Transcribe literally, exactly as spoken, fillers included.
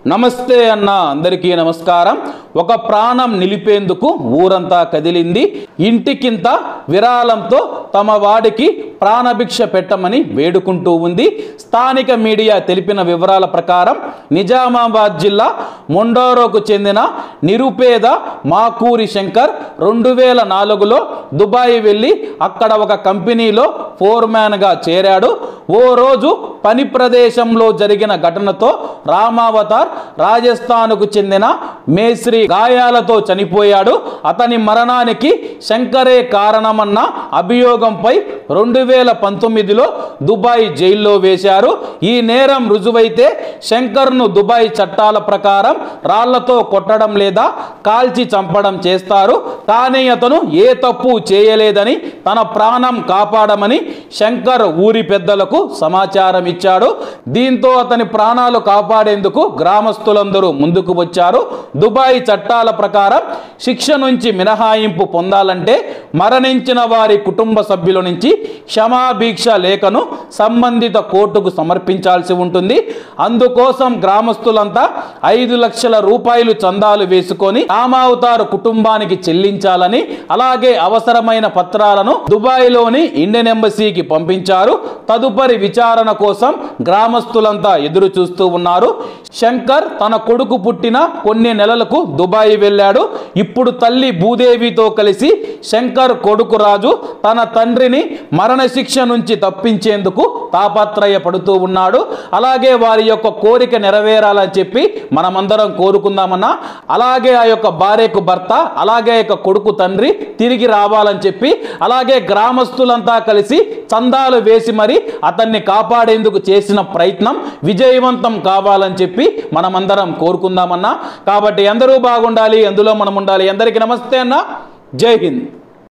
నమస్తే అన్న అందరికీ నమస్కారం। ఒక ప్రాణం నిలిపేందుకు ఊరంతా కదిలింది। ఇంటికింత విరాళంతో తమ వాడికి ప్రాణభిక్ష పెట్టమని వేడుకుంటూ ఉంది। స్థానిక మీడియా తెలిపిన వివరాల ప్రకారం నిజామాబాద్ జిల్లా మొండోరోకు చెందిన నిరుపేద మాకూరి శంకర్ రెండు వేల నాలుగులో దుబాయ్ వెళ్ళి అక్కడ ఒక కంపెనీలో ఫోర్మ్యాన్ గా చేరాడు। ఓ రోజు పని ప్రదేశంలో జరిగిన ఘటనతో రామావతార్ రాజస్థాన్కు చెందిన మేస్త్రి గాయాలతో చనిపోయాడు। అతని మరణానికి శంకరే కారణమన్న అభియోగంపై రెండు వేల పంతొమ్మిదిలో దుబాయ్ జైల్లో వేశారు। ఈ నేరం రుజువైతే శంకర్ను దుబాయ్ చట్టాల ప్రకారం రాళ్లతో కొట్టడం లేదా కాల్చి చంపడం చేస్తారు। కానీ అతను ఏ తప్పు చేయలేదని తన ప్రాణం కాపాడమని శంకర్ ఊరి పెద్దలకు సమాచారం ఇచ్చాడు। దీంతో అతని ప్రాణాలు కాపాడేందుకు గ్రామస్తులందరూ ముందుకు వచ్చారు। దుబాయ్ చట్టాల ప్రకారం శిక్ష నుంచి మినహాయింపు పొందాలంటే మరణించిన వారి కుటుంబ సభ్యుల నుంచి క్షమాభిక్ష లేఖను సంబంధిత కోర్టుకు సమర్పించాల్సి ఉంటుంది। అందుకోసం గ్రామస్తులంతా ఐదు లక్షల రూపాయలు చందాలు వేసుకొని రామావతార్ కుటుంబానికి చెల్లించాలని, అలాగే అవసరమైన పత్రాలను దుబాయ్లోని ఇండియన్ ఎంబసీకి పంపించారు। తదుపరి విచారణ కోసం గ్రామస్తులంతా ఎదురు చూస్తూ ఉన్నారు। శంకర్ తన కొడుకు పుట్టిన కొన్ని నెలలకు దుబాయ్ వెళ్ళాడు। ఇప్పుడు తల్లి భూదేవితో కలిసి శంకర్ కొడుకు రాజు తన తండ్రిని మరణశిక్ష నుంచి తప్పించేందుకు తాపత్రయపడుతూ ఉన్నాడు। అలాగే వారి యొక్క కోరిక నెరవేరాలని చెప్పి మనమందరం కోరుకుందామన్నా, అలాగే ఆ యొక్క భార్యకు భర్త, అలాగే యొక్క కొడుకు తండ్రి తిరిగి రావాలని చెప్పి, అలాగే గ్రామస్తులంతా కలిసి చందాలు వేసి మరి అతన్ని కాపాడేందుకు చేసిన ప్రయత్నం విజయవంతం కావాలని చెప్పి మనమందరం కోరుకుందామన్నా। కాబట్టి అందరూ బాగుండాలి, అందులో మనం ఉండాలి। అందరికీ నమస్తే అన్న, జై హింద్।